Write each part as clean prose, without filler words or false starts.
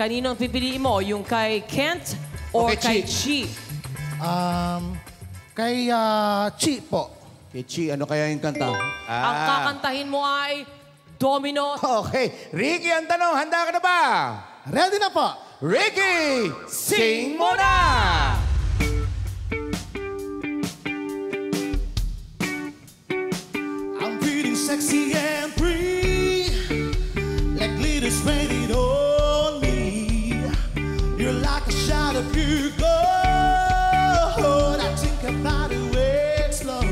Kanino ang pipiliin mo? Yung kay Kent or Okay, kay Chi? Kay Chi po. Kay Chi, ano kaya yung kanta? Ang kakantahin mo ay Domino. Okay. Ricky, ang tanong, handa ka na ba? Ready na po. Ricky, sing mo na! I'm feeling sexy and free, like glitters painted on me. You're like a shot of pure gold. I think about it way slow.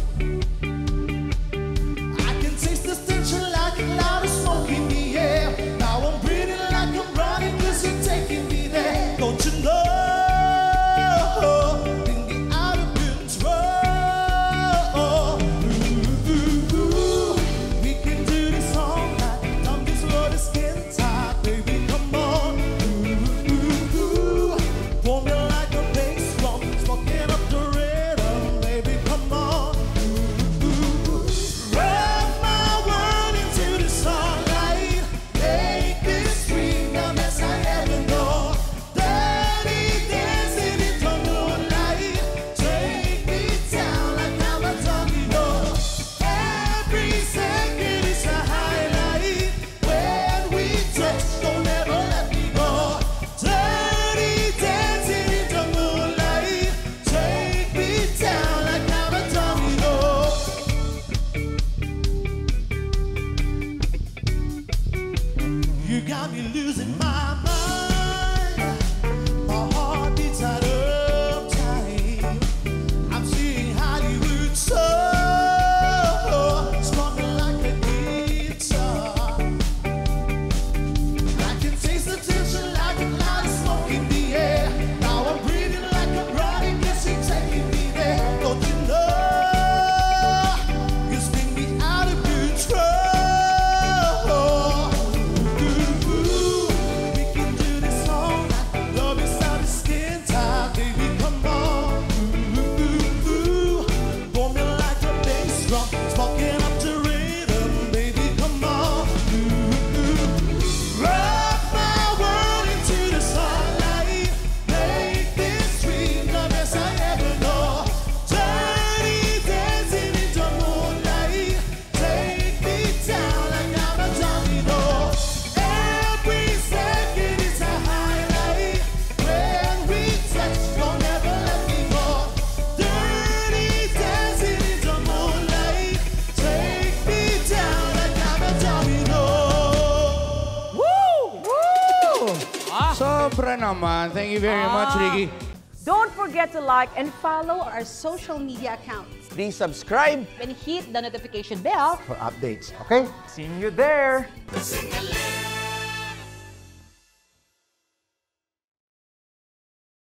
I can taste the stench like a cloud of smoke in the air. Now I'm breathing like I'm running 'cause you're taking me there. Don't you know? You got me losing my mind. My heart beats out of time. I'm seeing Hollywood so strumming like a guitar. I can taste the tension like a cloud of smoke in the air. Now I'm breathing like I'm running, guess you're taking me there. Don't you know you spin me out of control? Sobra naman. Thank you very much, Ricky. Don't forget to like and follow our social media accounts. Please subscribe And hit the notification bell. for updates, okay? Seeing you there. Sing a